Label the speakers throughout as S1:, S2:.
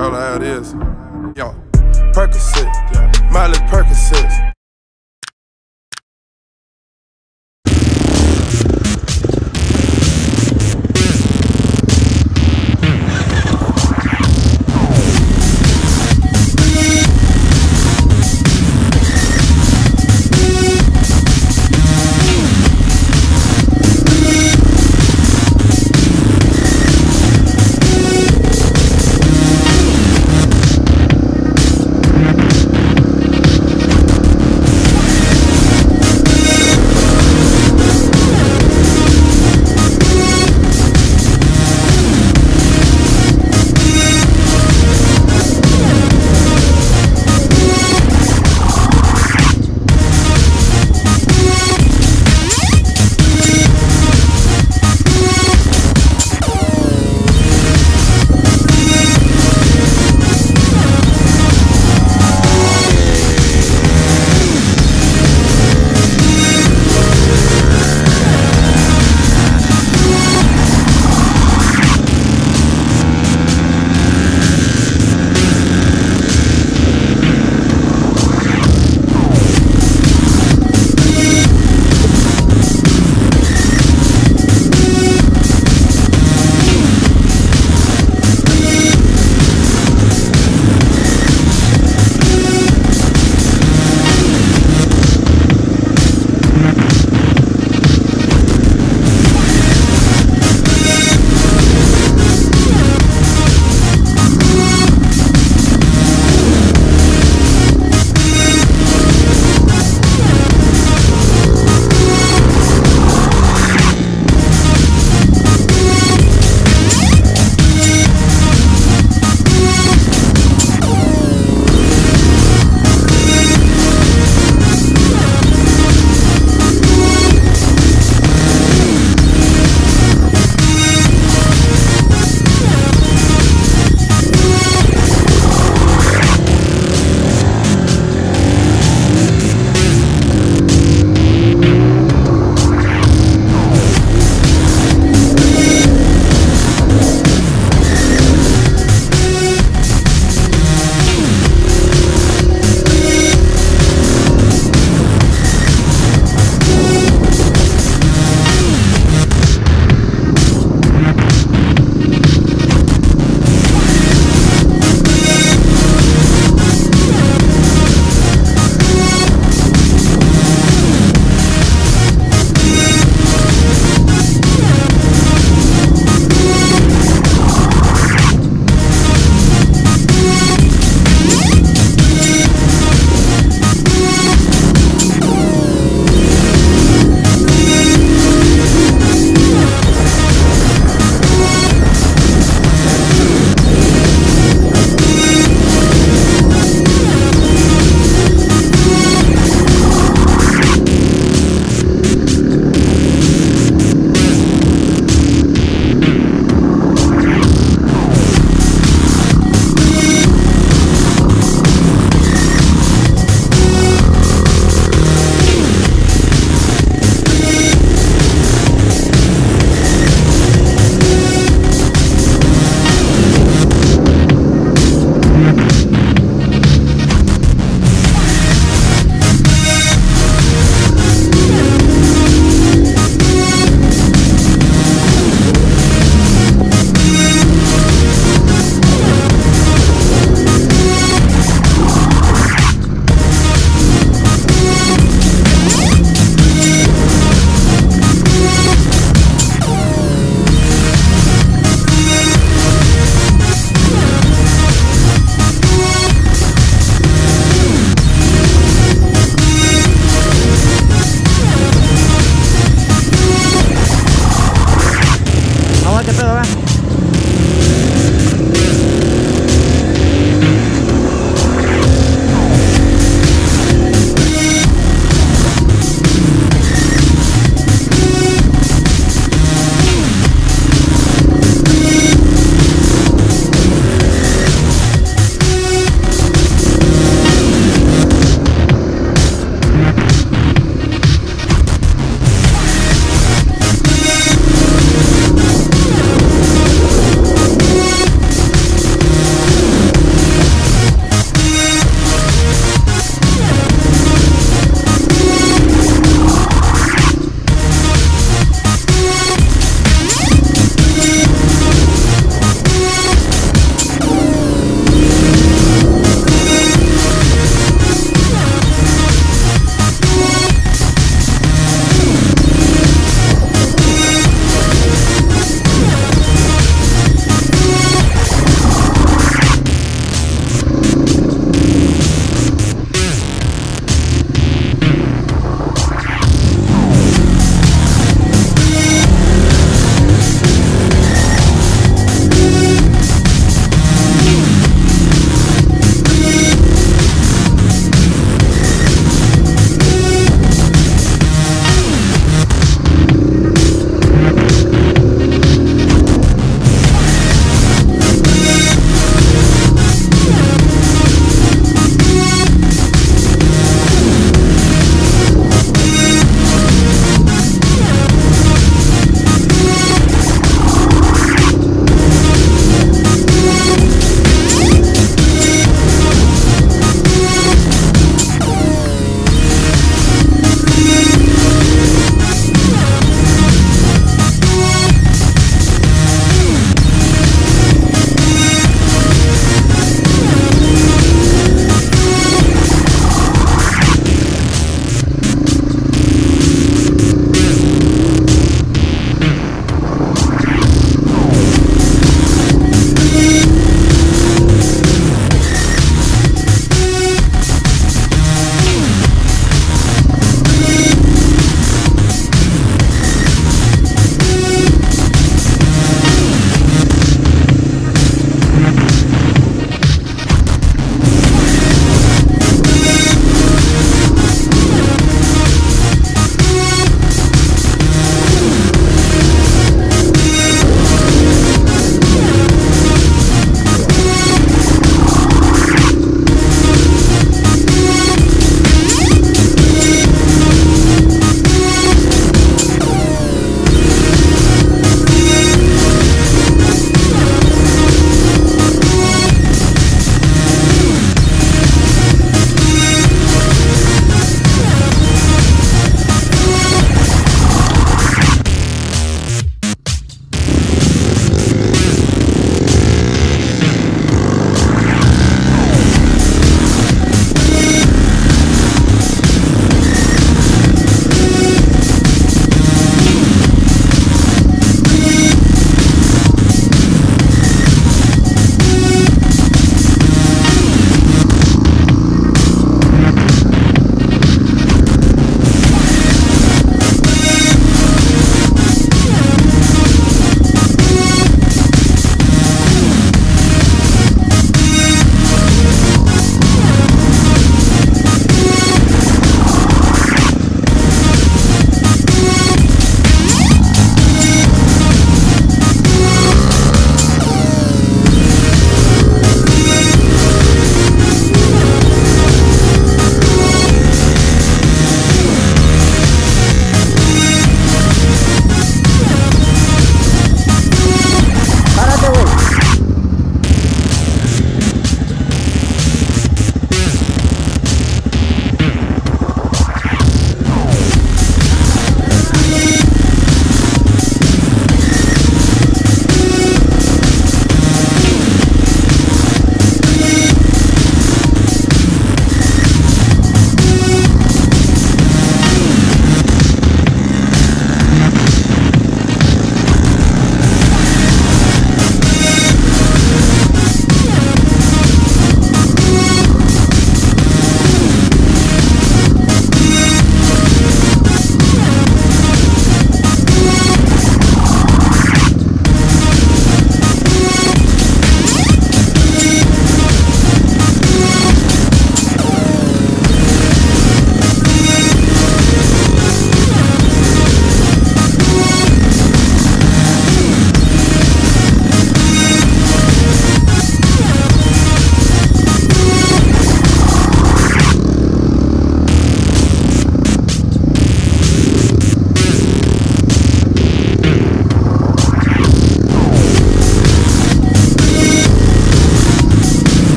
S1: call it how it is. Yo, Percocet, Miley Percocet.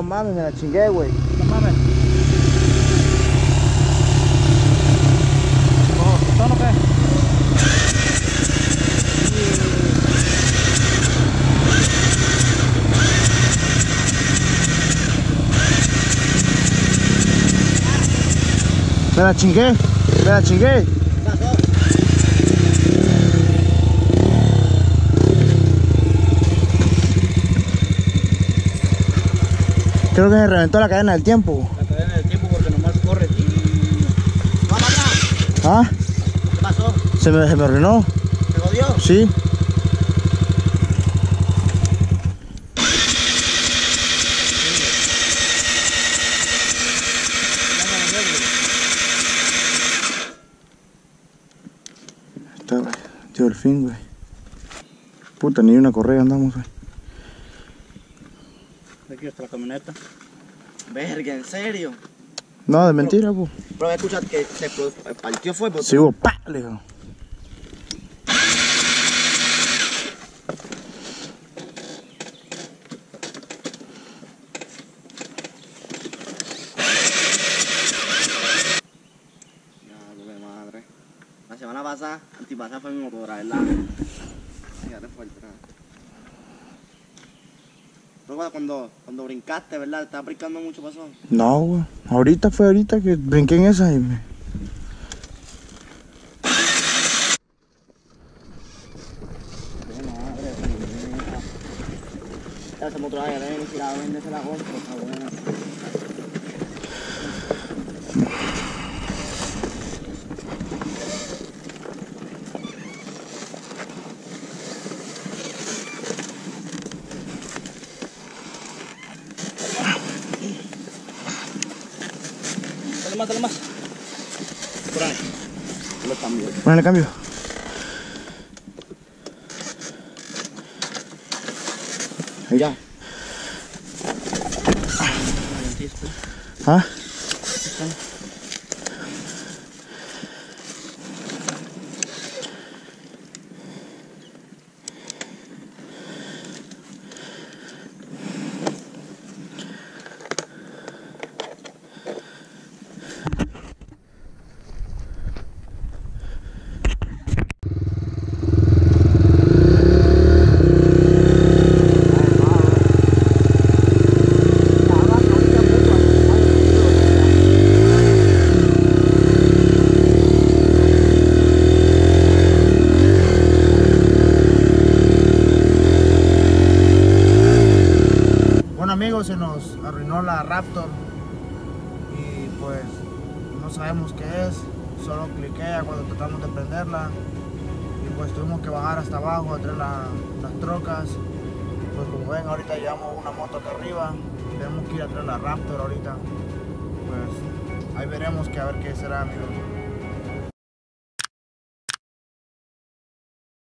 S2: No mames, me la chingué, güey.
S3: No mames. ¿Tono qué?
S2: Me la chingué, me la chingué. Creo que se reventó la cadena del tiempo.
S3: La cadena del tiempo porque nomás corre. ¡Vamos atrás!
S2: ¿Ah?
S3: ¿Qué pasó?
S2: Se me arruinó.
S3: ¿Se jodió?
S2: Sí. Está, güey. Tío, el fin, güey. Puta, ni una correa andamos, güey.
S3: Aquí está la camioneta. Verga, ¿en serio?
S2: No, de mentira, pues.
S3: Pero escucha que se partió fue.
S2: Sí, hubo pa, le digo.
S3: Madre. La semana pasada, antipasada fue mi motora, ¿verdad? Fíjate fuerte, nada. Pero cuando brincaste, ¿verdad? ¿Estabas brincando mucho, pasó?
S2: No, güey. Ahorita fue ahorita que brinqué en esa y me...
S3: Esa motora ya ven, si la vende, se la compro, está buena. Dale más. Por ahí. Lo cambio.
S2: Ponle cambio. Ahí.
S3: Ya.
S2: ¿Ah? Amigos, se nos arruinó la Raptor y pues no sabemos qué es, solo cliquea cuando tratamos de prenderla y pues tuvimos que bajar hasta abajo a traer las trocas. Pues como ven, ahorita llevamos una moto acá arriba, tenemos que ir a traer la Raptor ahorita, pues ahí veremos que a ver qué será, amigos.